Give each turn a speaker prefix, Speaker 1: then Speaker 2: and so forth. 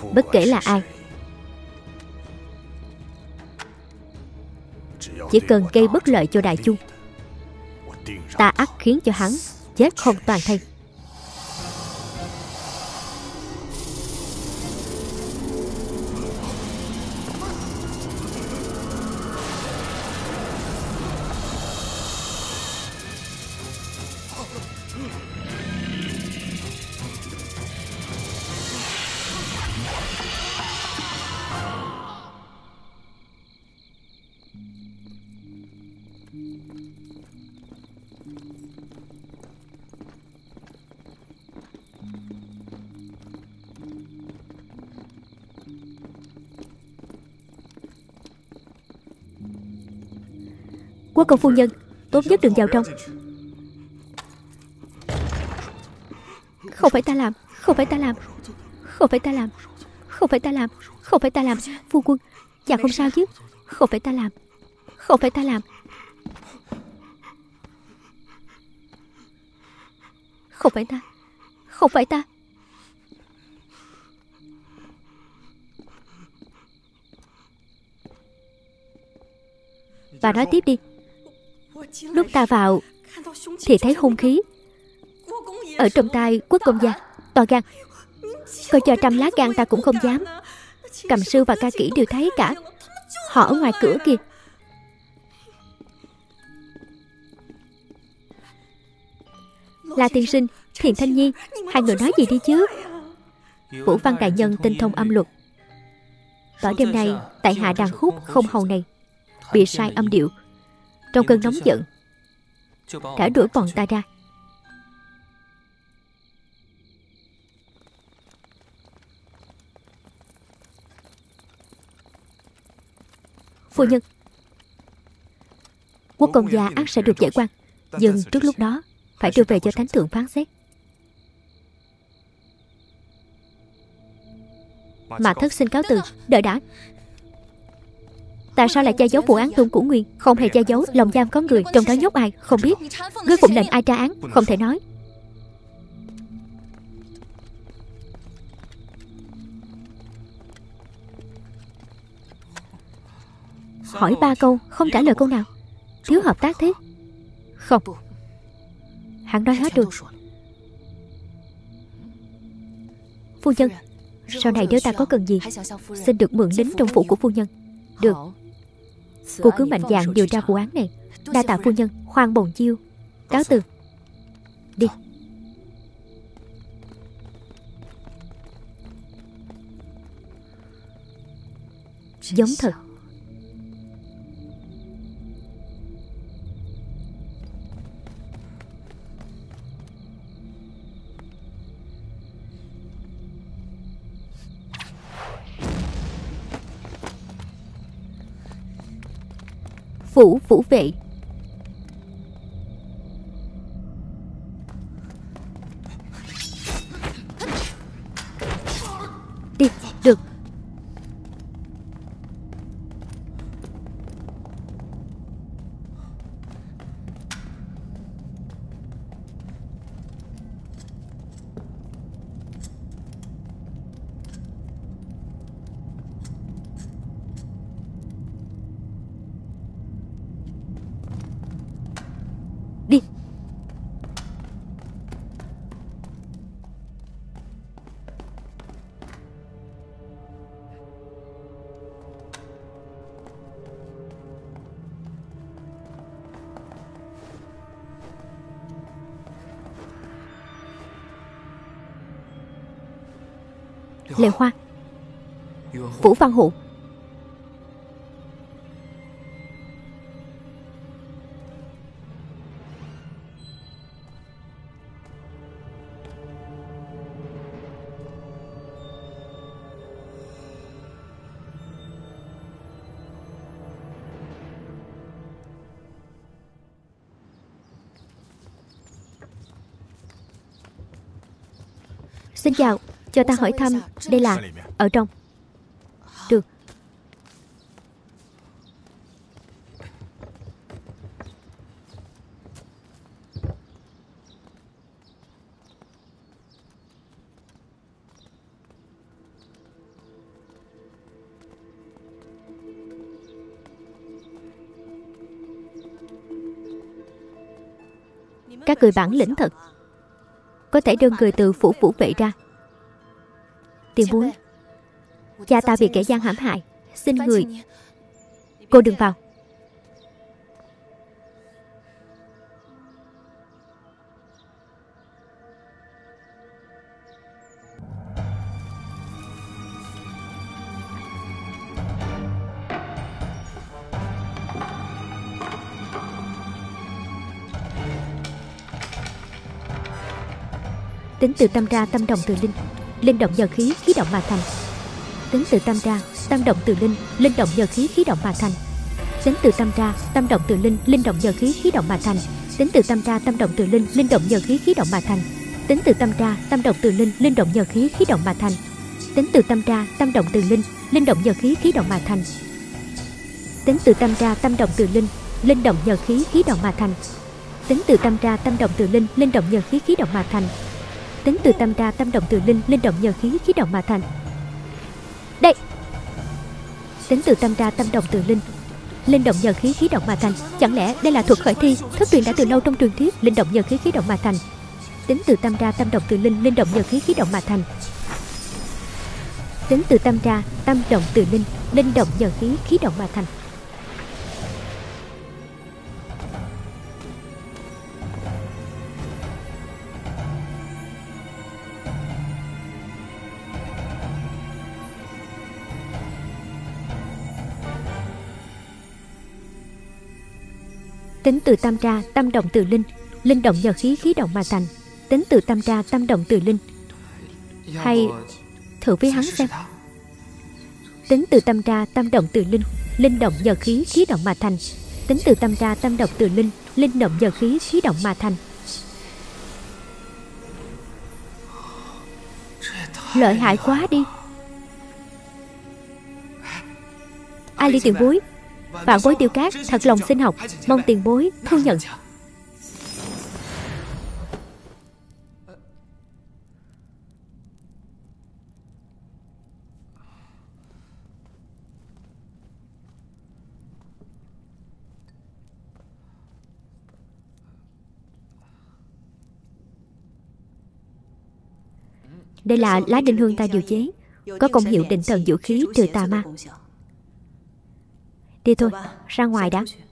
Speaker 1: Bất kể là ai, chỉ cần gây bất lợi cho đại chung, ta ắt khiến cho hắn chết không toàn thây. Quốc công phu nhân, tốt nhất đừng vào trong. Không phải ta làm, không phải ta làm, không phải ta làm, không phải ta làm, không phải ta làm. Phu quân, chàng không sao chứ? Không phải ta làm, không phải ta làm, không phải ta, không phải ta. Bà nói tiếp đi. Lúc ta vào thì thấy hung khí. Ở trong tay quốc công gia to gan, coi cho 100 lá gan ta cũng không dám. Cầm sư và ca kỹ đều thấy cả. Họ ở ngoài cửa kìa. La tiên sinh, Thiền Thanh Nhi, hai người nói gì đi chứ? Vũ Văn đại nhân tinh thông âm luật. Tối đêm nay tại hạ đàn khúc không hầu này bị sai âm điệu, trong cơn nóng giận đã đuổi bọn ta ra. Phu nhân, quốc công gia ắt sẽ được giải quan, nhưng trước lúc đó phải đưa về cho thánh thượng phán xét. Mà thất xin cáo từ. Đợi đã. Tại sao lại che giấu vụ án Tôn Cửu Nguyên? Không hề che giấu. Lòng giam có người, trong đó nhốt ai không biết. Ngươi phụng lệnh ai tra án? Không thể nói. Hỏi 3 câu không trả lời câu nào. Thiếu hợp tác thế. Không, hắn nói hết rồi. Phu nhân, sau này nếu ta có cần gì, xin được mượn lính trong phủ của phu nhân. Được. Cô cứ mạnh dạn điều tra vụ án này. Đa tạ phu nhân. Khoan bồn chiêu. Cáo từ. Đi. Giống thật. Phủ phủ vệ. Đi, được. Đi. Lệ Hoa, Vũ Văn Hụ. Xin chào, cho ta hỏi thăm. Đây là ở trong. Được. Các người bản lĩnh thật, có thể đơn người từ phủ phủ vệ ra. Tiền bối, cha ta bị kẻ gian hãm hại, xin người. Cô đừng vào. Tính từ tâm ra, tâm động từ linh, linh động nhờ khí, khí động mà thành. Tính từ tâm ra, tâm động từ linh, linh động nhờ khí, khí động mà thành. Tính từ tâm ra, tâm động từ linh, linh động nhờ khí, khí động mà thành. Tính từ tâm ra, tâm động từ linh, linh động nhờ khí, khí động mà thành. Tính từ tâm ra, tâm động từ linh, linh động nhờ khí, khí động mà thành. Tính từ tâm ra, tâm động từ linh, linh động nhờ khí, khí động mà thành. Tính từ tâm ra, tâm động từ linh, linh động nhờ khí, khí động mà thành. Tính từ tâm ra, tâm động từ linh, linh động nhờ khí, khí động mà thành. Tính từ tâm ra, tâm động từ linh, linh động nhờ khí, khí động mà thành. Đây. Tính từ tâm ra, tâm động từ linh, linh động nhờ khí, khí động mà thành. Chẳng lẽ đây là thuật khởi thi thất truyền đã từ lâu trong truyền thuyết, linh động nhờ khí, khí động mà thành. Tính từ tâm ra, tâm động từ linh, linh động nhờ khí, khí động mà thành. Tính từ tâm ra, tâm động từ linh, linh động nhờ khí, khí động mà thành. Tính từ tâm ra, tâm động từ linh, linh động nhờ khí, khí động mà thành. Tính từ tâm ra, tâm động từ linh. Hay thử với hắn xem. Tính từ tâm ra, tâm động từ linh, linh động nhờ khí, khí động mà thành. Tính từ tâm ra, tâm động từ linh, linh động nhờ khí, khí động mà thành. Lợi hại quá đi. A Ly tiền bối, vạn bối Tiêu Cát thật lòng xin học, mong tiền bối thu nhận. Đây là lá đinh hương ta điều chế, có công hiệu định thần dưỡng khí, trừ tà ma. Đi thôi, ra ngoài đã.